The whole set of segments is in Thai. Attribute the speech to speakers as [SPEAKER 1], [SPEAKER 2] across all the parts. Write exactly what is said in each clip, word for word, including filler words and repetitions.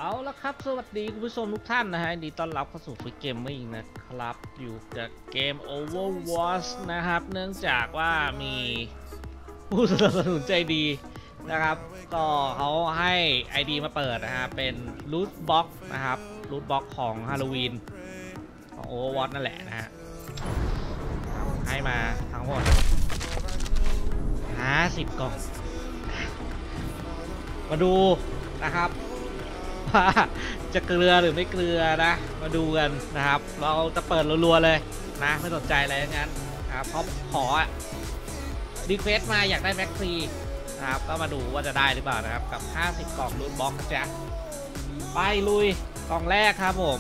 [SPEAKER 1] เอาละครับสวัสดีคุณผู้ชมทุกท่านนะฮะดีต้อนรับเข้าสู่ฟิกเกมมิ่งนะครับอยู่กับเกม Overwatch นะครับเนื่องจากว่ามีผู้สนับสนุนใจดีนะครับก็เขาให้ ไอ ดี มาเปิดนะฮะเป็น Loot Box นะครับ Loot Box ของฮาโลวีนของ Overwatch นั่นแหละนะฮะให้มาทั้งหมดห้าสิบกล่องมาดูนะครับว่าจะเกลือหรือไม่เกลือนะมาดูกันนะครับเราจะเปิดรัวๆเลยนะไม่สนใจอะไรงั้นนะครับเพราะขอรีเควสมาอยากได้แม็กฟรีนะครับก็มาดูว่าจะได้หรือเปล่านะครับกับห้าสิบกล่องรูทบ็อกซ์จ้ะไปลุยกล่องแรกครับผม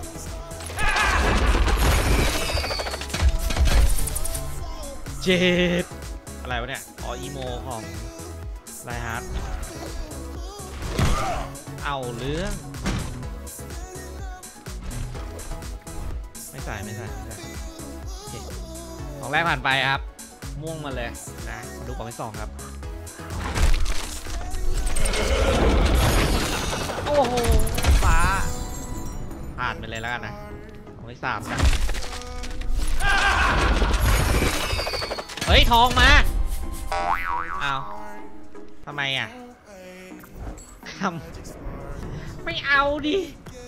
[SPEAKER 1] เจ็ดอะไรวะเนี่ยอ๋ออีโมของไลฮาร์ดเอาเรื่องไม่ใส่ไม่ใส่ไม่ใส่โอเคของแรกผ่านไปครับม่วงมาเลยนะมาดูกล่องที่สองครับโอ้โหฟ้าผ่านไปเลยแล้วกันนะกล่องที่สามนะเฮ้ยทองมาเอาทำไมอ่ะทำไม่เอาดิ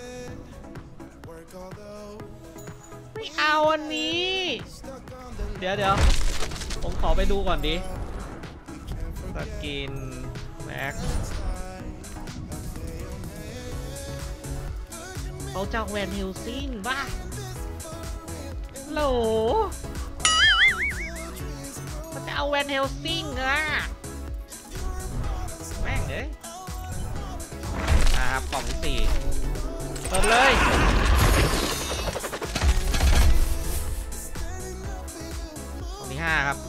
[SPEAKER 1] ไม่เอาอันนี้เดี๋ยวเดี๋ยวผมขอไปดูก่อนดิสกินแม็กเขาจะแวนฮิลซิงบ้าโหลเขาจะเอาแวนฮิลซิงอะแม่งเลยครับกล่องที่สี่เปิดเลยกล่องที่ห้าครับ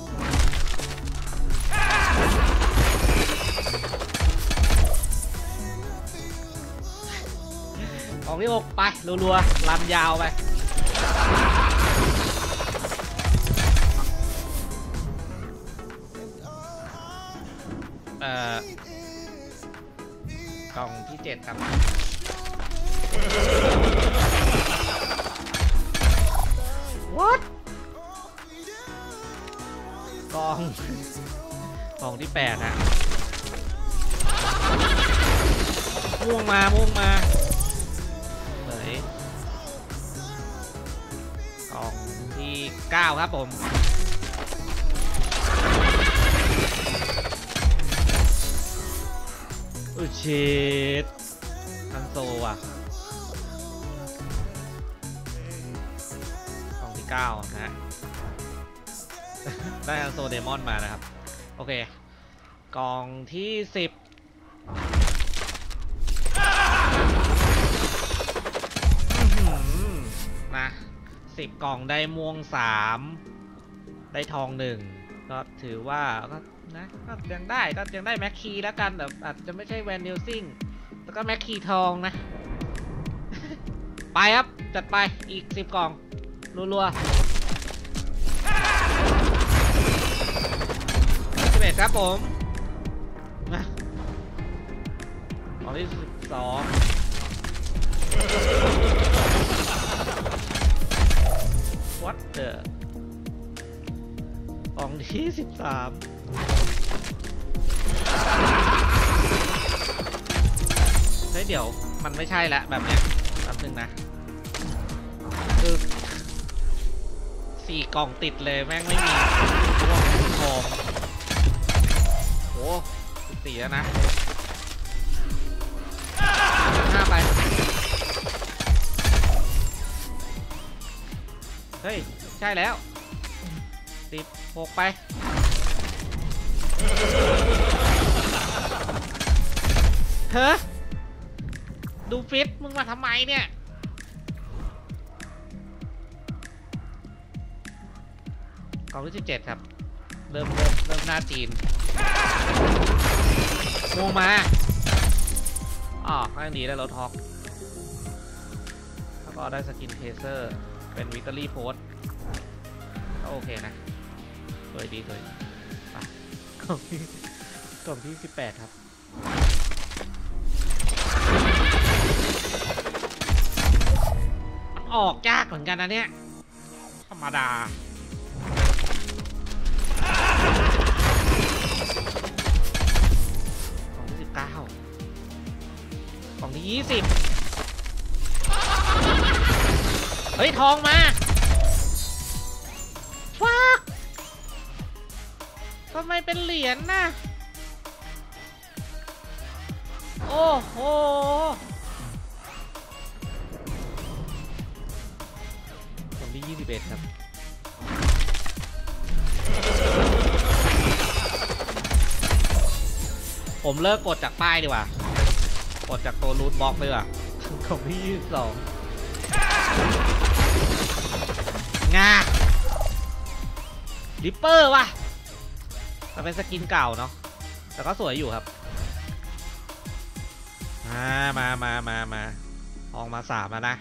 [SPEAKER 1] กล่องที่หกไปรัวๆรันยาวไปเอ่อกล่องที่เจ็ดครับWhat กล่องกล่องที่แปดนะม่วงมาม่วงมาเฮ้ยกล่องที่เก้าครับผมโอ้ชิตฮันโซอ่ะกล่องที่เก้านะฮะได้ฮันโซเดมอนมานะครับโอเคกล่องที่สิบนะสิบกล่องได้ม่วงสามได้ทองหนึ่งก็ถือว่าก็นะก็ยังได้ก็ยังได้แม็กคีแล้วกันแต่อาจจะไม่ใช่แวนนิลซิงแล้วก็แม็กคีทองนะ ไปครับจัดไปอีกสิบกล่องรัวๆสิบเอ็ดครับผมนะกล่องที่สิบสองวัดเดอร์กล่องที่สิบสามเฮ้ยเดี๋ยวมันไม่ใช่ละแบบเนี้ยแป๊บนึงนะคือสี่กล่องติดเลยแม่งไม่มีร่วงทองโอ้สิบสี่แล้วนะห้าไปเฮ้ยใช่แล้วสิบหกไปเฮ้ยดูฟิตมึงมาทำไมเนี่ยกล่องที่สิบเจ็ดครับเริ่มเริ่มเริ่มหน้าจีนโมมาอ๋อก็ยังดีได้รถฮอกแล้วก็ได้สกินเทเซอร์เป็นวิกตอรี่โพสก็โอเคนะสวยดีสวยไปกล่องที่กล่องที่สิบแปดครับออกยากเหมือนกันนะเนี่ยธรรมดาของที่สิบเก้าของที่ยี่สิบเฮ้ยทองมาฟักทำไมเป็นเหรียญน่ะโอ้โหผมที่ยี่สิบเอ็ดครับผมเลิกกดจากป้ายดีกว่ากดจากตัวรูทบล็อกเลยว่ะผมที่ยี่สิบสองงาริปเปอร์ว่ะแต่เป็นสกินเก่าเนาะแต่ก็สวยอยู่ครับมามามามามาออกมาสามแล้วนะ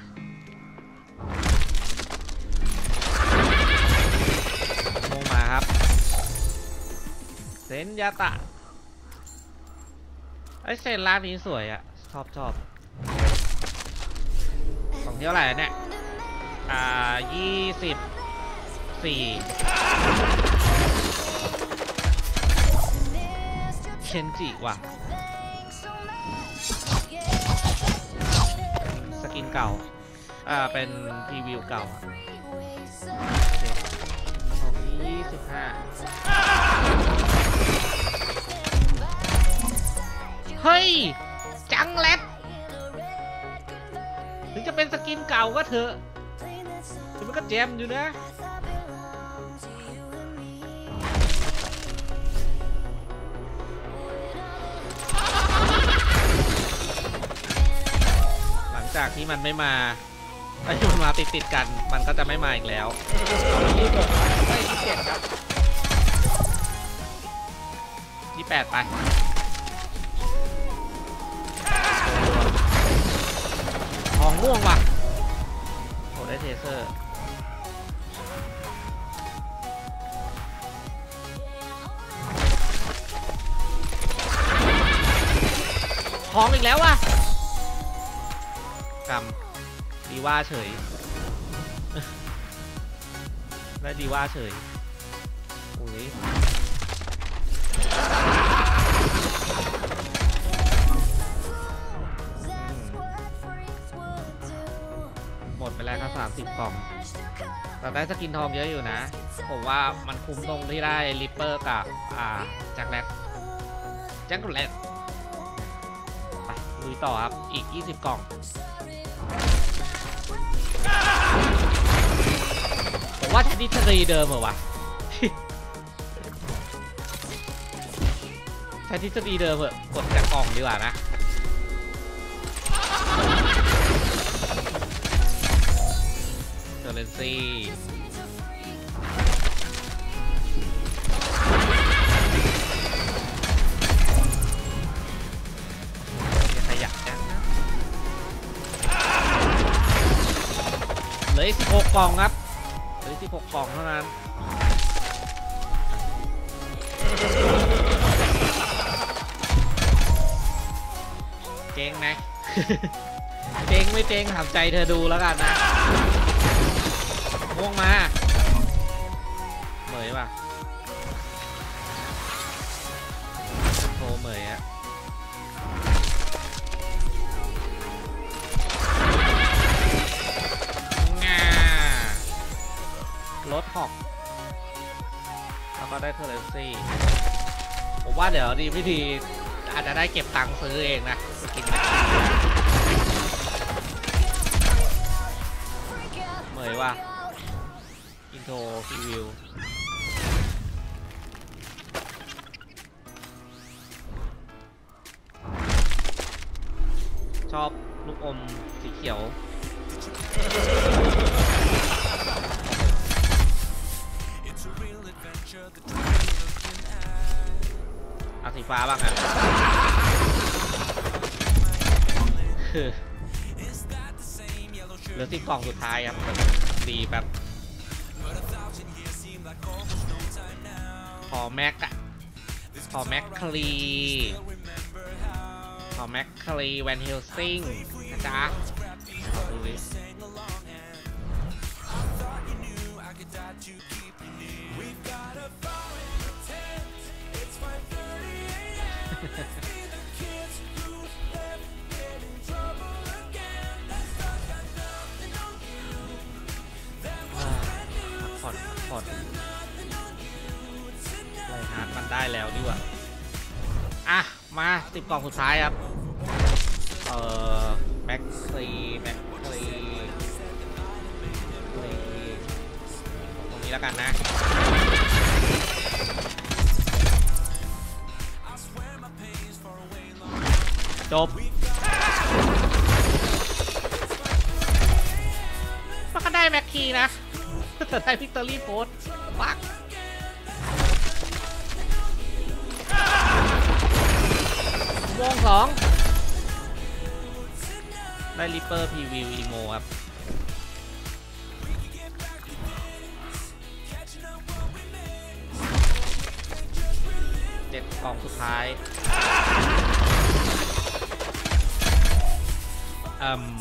[SPEAKER 1] ลงมาครับเซนยาตะไอเซนร้านนี้สวยอะชอบชอบของเท่าไหร่เนี่ยอ่ายี่สิบสี่เคนจิว่ะสกินเก่าอ่าเป็นพรีวิวเก่าของยี่สิบห้าเฮ้ยจังแรดถึงจะเป็นสกินเก่าก็เถอะแต่มันก็แจมอยู่นะหลังจากที่มันไม่มาไอ้มันมาติดติดกันมันก็จะไม่มาอีกแล้วยี่สิบหกไม่ยี่สิบเจ็ดครับยี่สิบแปดไปทองม่วงว่ะโหได้เทเซอร์ทองอีกแล้วว่ะกำดีว่าเฉยได้ดีว่าเฉยโอ้ยหมดไปแล้วครับสามสิบกล่องแต่ได้สกินทองเยอะอยู่นะผมว่ามันคุ้มตรงที่ได้ริปเปอร์กับอ่าแจ็คแรดแจ็คแรดไปลุยต่อครับอีกยี่สิบกล่องผมว่าใช้ทฤษฎีเดิมเหรอวะ ใช้ทฤษฎีเดิมเหรอกดจากกล่องดีกว่านะเซเลนซี่อย่าขยับจังนะเหลืออีกสิบหกกล่องครับเหลือสิบหกกล่องเท่านั้นเจ๊งไหม เจ๊งไม่เจ๊งถามใจเธอดูแล้วกันนะม่วงมาเหมยป่ะโทรเหมยอะง่ารถหอกแล้วก็ได้เทเลซี่ผมว่าเดี๋ยวดีพิธีอาจจะได้เก็บตังค์ซื้อเองนะสกินนะเหมยว่ะอินโทรพรีวิวชอบลูกอมสีเขียวเอาสีฟ้าบ้างอ่ะคือเหลือสิบกล่องสุดท้ายครับดีแบบขอแม็กอะขอแม็กคลีขอแม็กคลีแวนเฮลซิงนะจ๊ะดูดิพอร์ตไรฮาร์ดมันได้แล้วดีกว่าอ่ะมาสิบกล่องสุดท้ายครับเอ่อแม็กซีแม็กซีตรงนี้แล้วกันนะจบมันก็ได้แม็กคีนะแต่ได้วิกตอรี่โพสต์ปักวงสองได้ริปเปอร์พรีวิวอีโมครับเจ็ดกล่องสุดท้ายอืม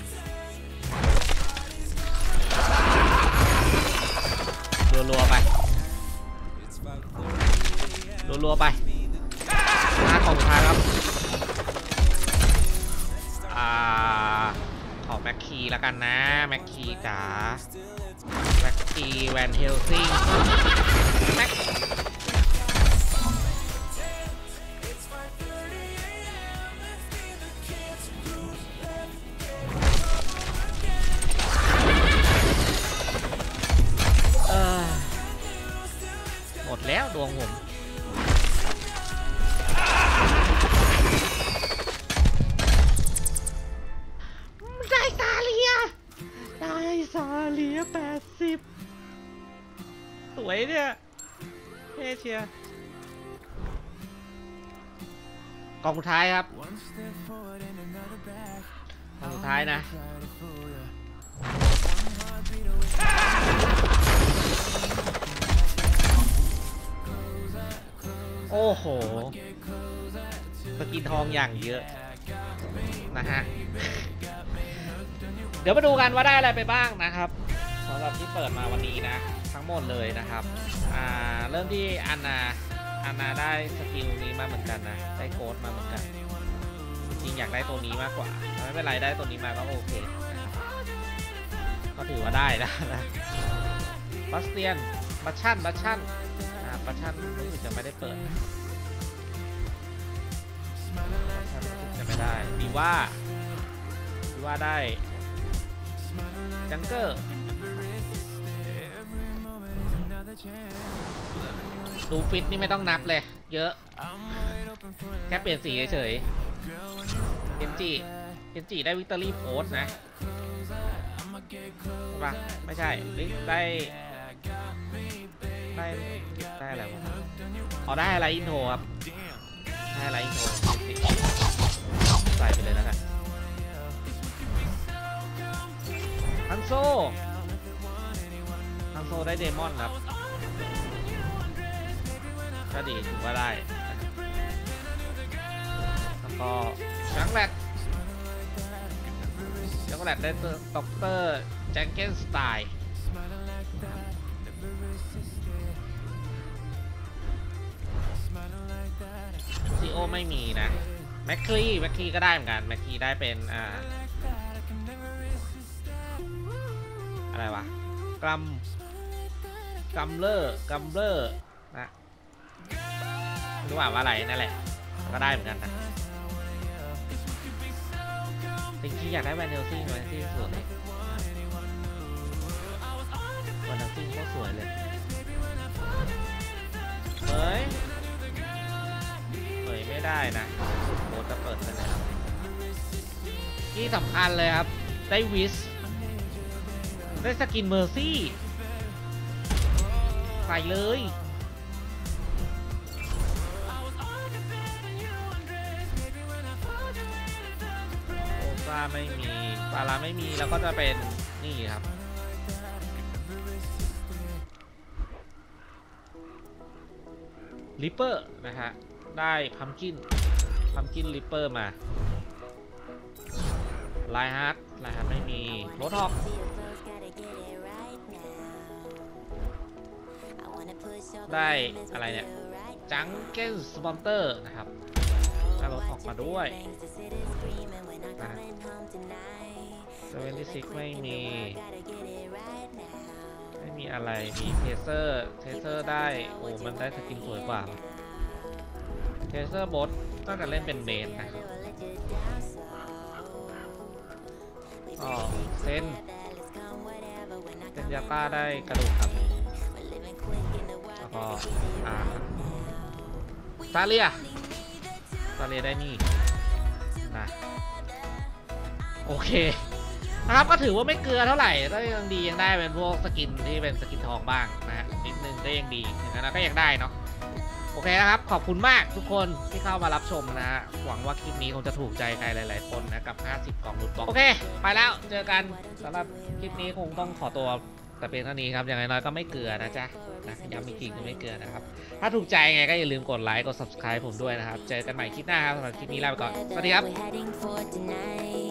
[SPEAKER 1] รัวๆไปรัวๆไปห้ากล่องสุดท้ายครับอ่าขอแม็กคีแล้วกันนะแม็กคีจ๋าแม็กคีแวนเฮลซิงแม็กหมดแล้วดวงผมได้ซาเลียได้ซาเลียแปดสิบสวยเนี่ยเท่เชียกล่องสุดท้ายครับกล่องสุดท้ายนะโอ้โหสกินทองอย่างเยอะนะฮะเดี๋ยวมาดูกันว่าได้อะไรไปบ้างนะครับสำหรับที่เปิดมาวันนี้นะทั้งหมดเลยนะครับอ่าเริ่มที่อันนาอันนาได้สกิลนี้มาเหมือนกันนะได้โค้ดมาเหมือนกันจริงอยากได้ตัวนี้มากกว่าไม่เป็นไรได้ตัวนี้มาก็โอเคนะครับก็ถือว่าได้นะบัสเตียนบัชชั่นบัชชั่นบัชชั่นรู้สึกจะไม่ได้เปิดบัชชั่นรู้สึกจะไม่ได้ดีว่าดีว่าได้จังเกอร์ดูฟิตนี่ไม่ต้องนับเลยเยอะแค่เปลี่ยนสีเฉยๆเคนจิเคนจิได้วิกตอรี่โพสนะใช่ปะไม่ใช่ได้ได้ได้อะไรวะอ๋อได้อะไรอินโทรครับได้อะไรอินโทรใส่ไปเลยแล้วกันฮันโซฮันโซได้เดมอนครับก็ดีถือว่าได้แล้วก็ช็อกโกแลตช็อกโกแลตได้ด็อกเตอร์แจ็คเก็ตสไตล์ซีโอไม่มีนะแมคคีแมคคีก็ได้เหมือนกันแมคคีได้เป็นอ่าอะไรวะกรัมกัมเลอร์กัมเลอร์นะรู้ว่าอะไรนั่นแหละก็ได้เหมือนกันนะจริงๆอยากได้แวนเดลซิ่งแวนเดลซิ่งสวยแวนเดลซิ่งก็สวยเลยเฮ้ยเฮ้ยไม่ได้นะโค้ดจะเปิดไปแล้วที่สำคัญเลยครับได้วิสได้สกินเมอร์ซี่ใส่เลยโอซาไม่มีปาราไม่มีแล้วก็จะเป็นนี่ครับริปเปอร์นะฮะได้พัมกินพัมกินริปเปอร์มาไลฮาร์ดไลฮาร์ดไม่มีโรทอกได้อะไรเนี่ยจังเก้นสปอนเตอร์นะครับได้รถออกมาด้วยเซเว่นที่ซิกไม่มีไม่มีอะไรมีเทเซอร์เทเซอร์ได้โอ้มันได้สกินสวยกว่าเทเซอร์บอสน่าจะเล่นเป็นเมนนะครับอ๋อเซนเซนยาก้าได้กระดูกครับแล้วก็อ่าซาเลียซาเลียได้นี่นะโอเคนะครับก็ถือว่าไม่เกลือเท่าไหร่ก็ยังดียังได้เป็นพวกสกินที่เป็นสกินทองบ้างนะฮะนิดนึงก็ยังดีอย่างนั้นก็ยังได้เนาะโอเคนะครับขอบคุณมากทุกคนที่เข้ามารับชมนะฮะหวังว่าคลิปนี้คงจะถูกใจใครหลายๆคนนะกับห้าสิบกล่องลูทบ็อกซ์โอเคไปแล้วเจอกันสำหรับคลิปนี้คงต้องขอตัวแต่เพียงเท่านี้ครับอย่างน้อยก็ไม่เกลือนะจ๊ะนะย้ำอีกทีก็ไม่เกลือนะครับถ้าถูกใจไงก็อย่าลืมกดไลค์กด ซับสไครบ์ ผมด้วยนะครับเจอกันใหม่คลิปหน้าครับสำหรับคลิปนี้ลาไปก่อนสวัสดีครับ